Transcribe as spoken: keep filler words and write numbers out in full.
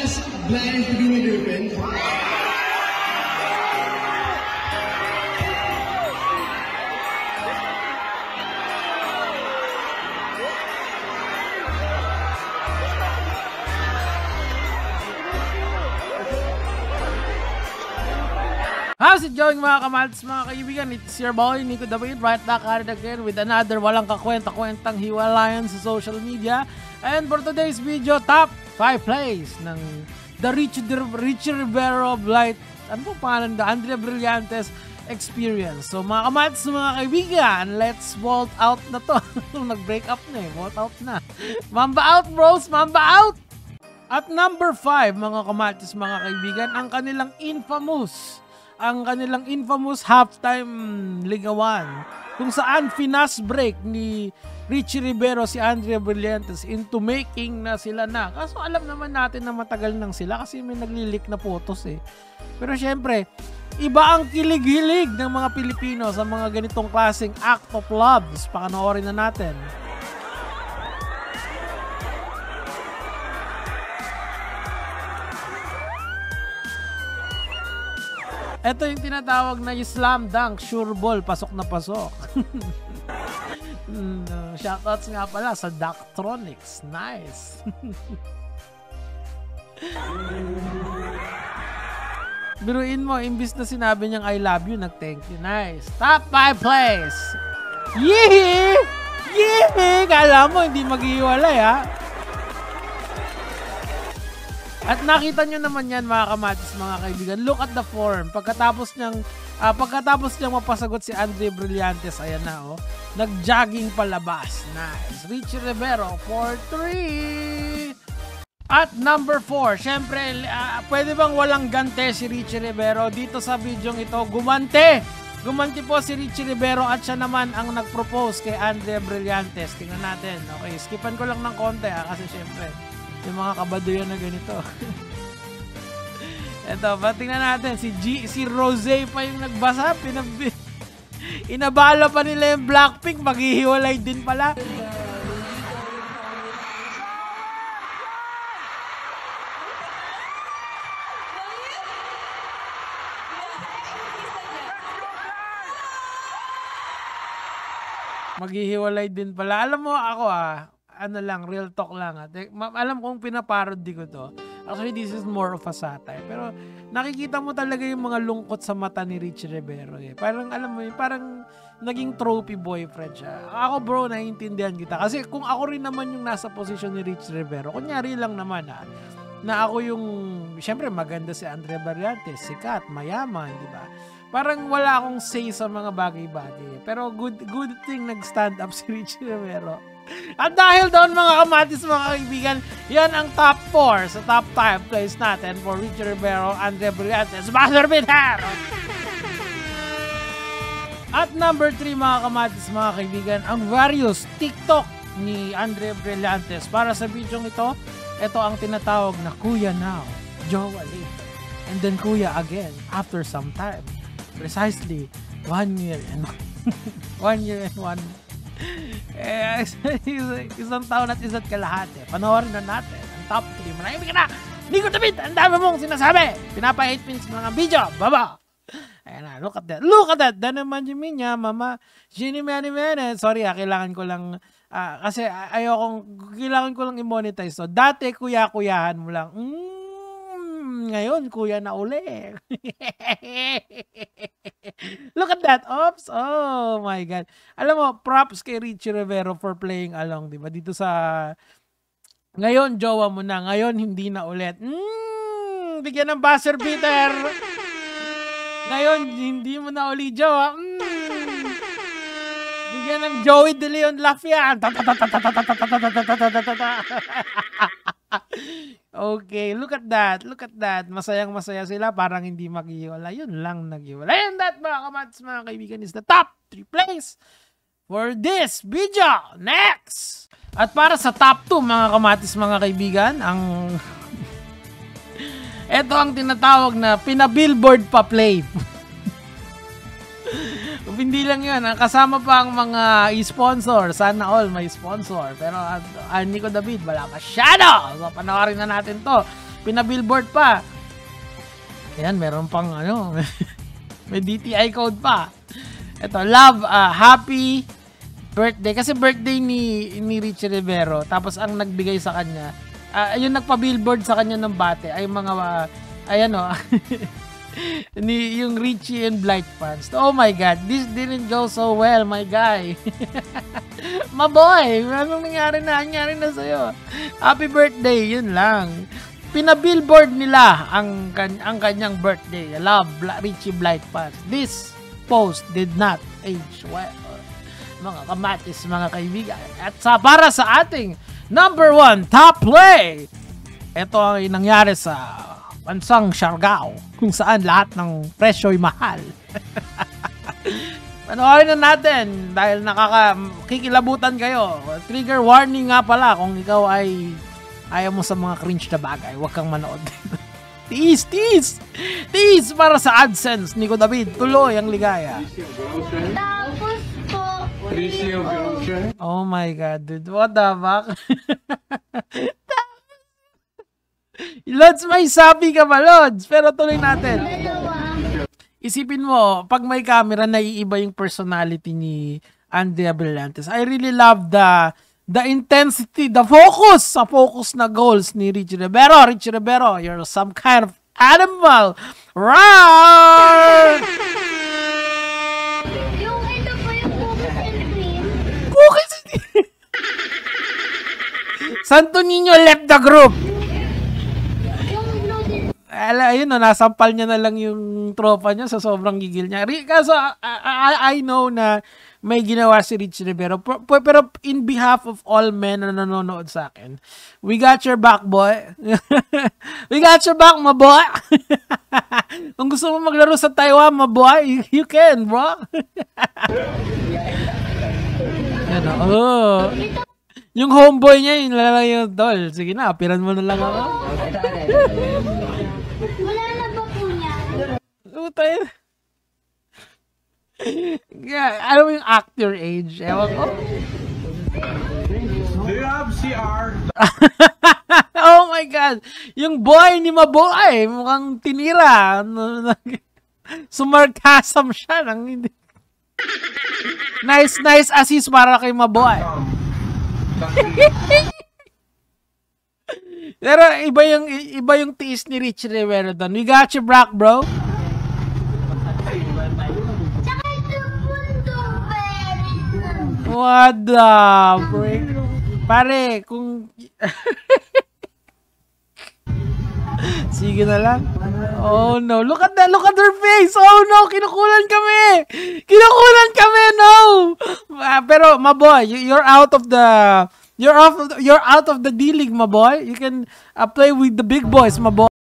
ask Blanche to be my girlfriend? How's it going mga kamalts, mga kaibigan? It's your boy, Nico David, right back at it again with another walang kakwenta-kwentang hiwalayan sa social media. And for today's video, top five plays ng The Richie, Richie Rivero Blight, ano po pangalan na? Andrea Brillantes Experience. So mga kamalts, mga kaibigan, let's vault out na to. Nag-break up na eh, vault out na. Mamba out bros, mamba out! At number five, mga kamalts, mga kaibigan, ang kanilang infamous ang kanilang infamous halftime ligawan kung saan finas break ni Richie Rivero si Andrea Brillantes into making na sila na. Kaso alam naman natin na matagal nang sila kasi may naglilik na photos eh. Pero syempre, iba ang kilig-hilig ng mga Pilipino sa mga ganitong klaseng act of love. Pakanoorin na natin. Ito yung tinatawag na slam dunk, sure ball, pasok na pasok. Shoutouts nga pala sa Doctronics. Nice. Biruin mo, imbis na sinabi niyang I love you, nag-thank you. Nice. Top five plays. Yee! Yee! Kala mo, hindi maghihiwalay ha. At nakita nyo naman yan mga kamatis, mga kaibigan. Look at the form. Pagkatapos niyang, uh, pagkatapos niyang mapasagot si Andrea Brillantes, ayan na oh. Nag-jogging palabas. Nice. Richie Rivero, four three. At number four, syempre, uh, pwede bang walang gante si Richie Rivero? Dito sa videong ito, gumante. Gumanti po si Richie Rivero at siya naman ang nag-propose kay Andrea Brillantes. Tingnan natin. Okay, skipan ko lang ng konti ah, kasi syempre, yung mga kabaduyan na ganito. Eto, patingnan natin. Si, G, si Rosé pa yung nagbasa. Pinab Inabala pa nila yung Blackpink. Maghihiwalay din pala. Maghihiwalay din pala. Alam mo ako ah, ano lang, real talk lang. At alam kong pinaparody ko to. Actually, this is more of a satire. Pero nakikita mo talaga yung mga lungkot sa mata ni Richie Rivero. Eh. Parang, alam mo yun, parang naging trophy boyfriend siya. Ako bro, naiintindihan kita. Kasi kung ako rin naman yung nasa posisyon ni Richie Rivero, kunyari lang naman ha, na ako yung, syempre maganda si Andrea Brillantes, sikat, mayaman, di ba? Parang wala akong say sa mga bagay-bagay. Pero good, good thing nag-stand up si Richie Rivero. At dahil doon mga kamatis, mga kaibigan, yan ang top four sa top five plays natin for Richie Rivero, Andrea Brillantes, Master Peter! At number three mga kamatis, mga kaibigan, ang various TikTok ni Andrea Brillantes. Para sa video ito, ito ang tinatawag na Kuya Now, Jowa Lee, and then Kuya again after some time. Precisely one year and one year and one eh, isang taon at isa't kalahati. Panoorin na natin ang top three. Maraming ka na! Nico David, ang dami mong sinasabi! Pinapa-eight pins mga video. Baba! Ayan na, look at that. Look at that! Dana man yung minya, mama. Gini mani mani. Sorry ah, kailangan ko lang, uh, kasi ayokong, kailangan ko lang i-monetize. So, dati kuya-kuyahan mo lang. Mm, ngayon, kuya na uli. Look at that. Oops. Oh my God. Alam mo, props kay Richie Rivero for playing along, di ba? Dito sa, ngayon, jowa mo na. Ngayon, hindi na ulit. Mm, bigyan ng buzzer beater. Ngayon, hindi mo na uli jowa. Mm, bigyan ng Joey De Leon laugh yan. Okay, look at that. Look at that. Masayang masaya sila. Parang hindi maghiwala. Yun lang naghiwala. And that, mga kamats, mga kaibigan, is the top three plays for this video. Next! At para sa top two, mga kamatis, mga kaibigan, ang ito ang tinatawag na pinabillboard pa play. Hindi lang yun. Kasama pa ang mga sponsor. Sana all may sponsor. Pero uh, Nico David, wala masyado. So, panoorin na natin to. Pinabillboard pa. Ayan, meron pang ano, may D T I code pa. Ito, love, uh, happy birthday. Kasi birthday ni, ni Richie Rivero. Tapos ang nagbigay sa kanya, uh, yung nagpa-billboard sa kanya ng bate ay mga, uh, ayan o, ni, yung Richie and Blight fans. Oh my God, this didn't go so well, my guy. My boy, anong nangyari na? Nangyari na sa'yo. Happy birthday, yun lang. Pinabillboard nila ang, ang kanyang birthday. Love, Richie Blight fans. This post did not age well. Mga kamatis, mga kaibigan. At sa para sa ating number one top play, ito ang nangyari sa bansang Siargao, kung saan lahat ng presyo'y mahal. Panoorin na natin dahil nakakakikilabutan kayo. Trigger warning nga pala kung ikaw ay ayaw mo sa mga cringe na bagay. Huwag kang manood. Tiis, tiis! Tiis para sa AdSense. Nico David, tuloy ang ligaya. Tapos po, Oh my God, dude. What the fuck? Lods, may sabi ka ba, Lods? Pero tuloy natin. dalawa. Isipin mo, pag may camera, naiiba yung personality ni Andrea Brillantes. I really love the the intensity, the focus sa focus na goals ni Richie Rivero. Richie Rivero, you're some kind of animal. Right! Yung ito po yung cookies and cream. Cookies! Santo Niño left the group. Yung noodles. Ala, ayun no, nasampal niya na lang yung tropa niya sa sobrang gigil niya. Kaso, I, I, I know na may ginawa si Richie Rivero. Pero in behalf of all men na nanonood sa akin, we got your back, boy. We got your back, my boy. Kung gusto mo maglaro sa Taiwan, my boy, you, you can, bro. Yan, oh. Yung homeboy niya, yun lang yung tol. Sige na, apiran mo na lang ako. Wala na ba po niya? Utay. Yeah, alam mo yung actor age? Ewan ko. Do you have C R? Oh my God. Yung boy ni Maboy, mukhang tinira. Sumarkasam siya. Nang hindi. Nice, nice assist para kay Maboy. Pero iba yung iba yung tiis ni Richie Rivero doon. We got you, Brock, bro. Tsaka ito po itong berries. What the freak? Pare, kung... Sige na lang. Oh no, look at that, look at their face. Oh no, kinukulan kami. Kinukulan kami, no. Uh, pero, my boy, you, you're out of the... You're off. You're out of the D-League, my boy. You can uh, play with the big boys, my boy.